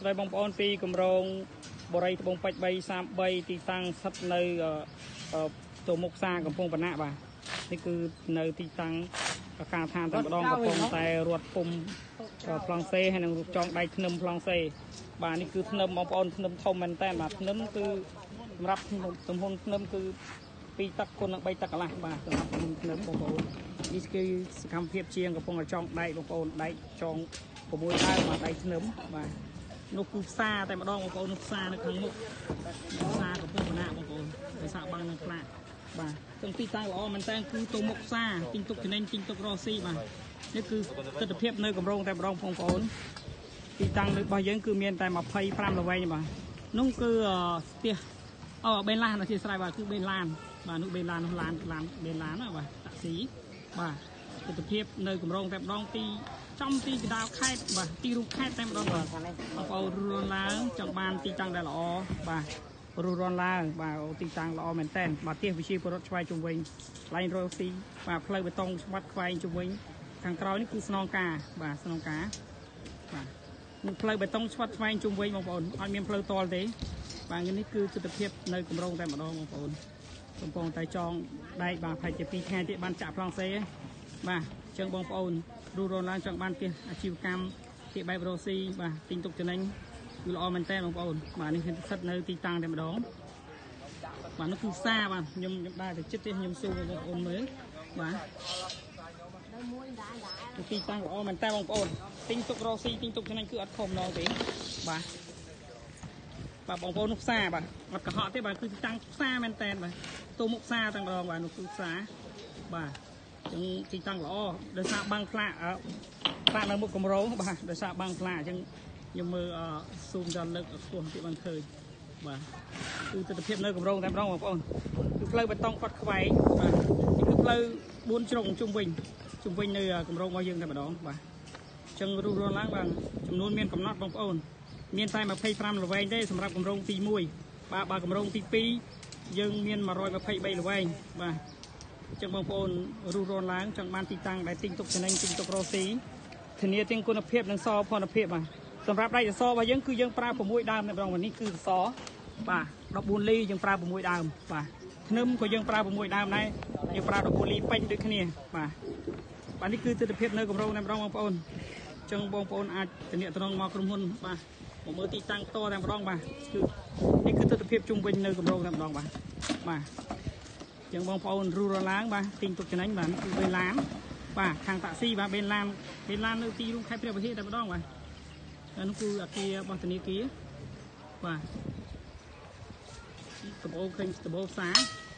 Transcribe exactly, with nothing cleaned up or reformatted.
ស្រីបងប្អូនពីគម្រោងបរិយត្បូងពេជ្របីសាមបីទីតាំងស្ថិតនៅទៅមុខផ្សារកំពង់បណ្ណាបាទនេះគឺនៅទីតាំងការឋានតែម្ដងកំពុងតែរត់ពុំប្លង់សេហើយនឹងរូបចងដៃធ្នឹមប្លង់សេបាទនេះគឺធ្នឹមបងប្អូនធ្នឹមធំមែនតើបាទធ្នឹមគឺសម្រាប់ទំហំធ្នឹមគឺពីរទឹកគុណនឹងបីទឹកកន្លះបាទសម្រាប់ធ្នឹមបងប្អូននេះគឺសកម្មភាពជាងកំពុងតែចងដៃបងប្អូនដៃចង6ដើមបាទដៃធ្នឹមបាទនោះគឺផ្សារតែម្ដងបងប្អូននោះផ្សារនៅខាងមុខផ្សារកំពង់បណ្ណាបងប្អូនដោយសារបាំងនឹងខ្លាចបាទទាំងទីតាំងល្អមែនតើគឺទៅមុខផ្សារទិញទុកចំណេញទិញទុករកស៊ីបាទនេះគឺទស្សនវិជ្ជានៅកម្រងតែម្ដងបងប្អូនទីតាំងរបស់យើងគឺមានតែម្ភៃប្រាំល្វែងបាទនោះគឺស្ទះអូបេឡានអធិស្ឋានបាទគឺបេឡានបាទនោះបេឡាននោះឡានឡានបេឡានណាបាទតាក់ស៊ីបាទទស្សនវិជ្ជានៅកម្រងតែម្ដងទីចំទីកណ្ដាលខេត្តបាទទីរូបខេត្តតែម្ដងបាទបងប្អូនរស់ឡើងចង់បានទីតាំងដែលល្អបាទរស់រនឡើងបាទទីតាំងល្អមែនតើបាទទេសវិជាពរដ្ឋឆ្វែងជុំវិញឡាញរ៉ូស៊ីបាទផ្លូវបេតុងស្វាត់ខ្វែងជុំវិញខាងក្រោយនេះគឺស្នងការបាទស្នងការបាទនឹងផ្លូវបេតុងស្វាត់ខ្វែងជុំវិញបងប្អូនអត់មានផ្លូវតលទេបាទនេះគឺទស្សនវិជ្ជានៅកម្រងតែម្ដងបងប្អូនកំពុងតែចងដែកបាទប្រហែលជាពីរថ្ងៃទៀតបានចាក់ប្លង់សេបាទអញ្ចឹងបងប្អូនរស់រនឡើងចង់បានផ្ទះអាជីវកម្មទីបែបរ៉ូស៊ីបាទទិញទុកចំណេញគឺល្អមែនតើបងប្អូនបាទនេះគឺស្ថិតនៅទីតាំងតែម្ដងបាទនោះគឺផ្សារបាទខ្ញុំខ្ញុំដែរទៅចិត្តទេខ្ញុំសួរបងប្អូនមើលបាទទីតាំងល្អមែនតើបងប្អូនទិញទុករ៉ូស៊ីទិញទុកចំណេញគឺអត់ខុសម្ដងទេបាទបាទបងប្អូននោះផ្សារបាទអត់កុហកទេបាទគឺទីតាំងផ្សារមែនតើបាទទៅមុខផ្សារតែម្ដងបាទនោះគឺផ្សារបាទចឹងទីតាំងល្អដោយសារបាំងខ្លាក់ខ្លាក់នៅមុខគម្រោងបាទដោយសារបាំងខ្លាក់អញ្ចឹងខ្ញុំមើលស៊ូមដល់លើកខ្ពស់ទៀតបានឃើញបាទគឺទស្សនវិជ្ជានៅគម្រោងតែម្ដងបងប្អូនគឺផ្លូវបេតុងគាត់ខ្វែងបាទនេះគឺផ្លូវបួនជ្រុងជុំវិញជុំវិញនៅគម្រោងរបស់យើងតែម្ដងបាទអញ្ចឹងរស់រនឡើងបាទចំនួនមានកំណត់បងប្អូនមានតែម្ភៃប្រាំល្វែងទេសម្រាប់គម្រោងទីមួយបាទបើគម្រោងទីពីរយើងមានmột trăm hai mươi baល្វែងបាទចឹងបងប្អូនរស់រនឡើងចង់បានទីតាំងដែលទិញទុកចំណេញទិញទុករកស៊ីធានាទាំងគុណភាពនិងសោភ័ណភាពបាទសម្រាប់ដៃសសររបស់យើងគឺយើងប្រើ6ដើមតែម្ដងวันនេះគឺសសរបាទ14លីយើងប្រើ6ដើមបាទធ្នឹមក៏យើងប្រើ6ដើមដែរយើងប្រើ14លីពេញដូចគ្នាបាទបាទនេះគឺទស្សនវិជ្ជានៅគម្រោងតែម្ដងបងប្អូនអញ្ចឹងបងប្អូនអាចទំនាក់ទំនងមកក្រុមហ៊ុនបាទមកមើលទីតាំងតតែម្ដងបាទគឺនេះគឺទស្សនវិជ្ជាជុំវិញនៅគម្រោងតែម្ដងបាទបាទចឹងបងប្អូនរស់រឡើងបាទទិញទុកចំណេញបាទគឺបេឡានបាទខាងតាក់ស៊ីបាទបេឡានបេឡាននៅទីរួមខេត្តព្រះវិហារតែម្ដងបាទនោះគឺអគាររបស់ធនាគារបាទដំបូងឃើញដំបូងផ្សារ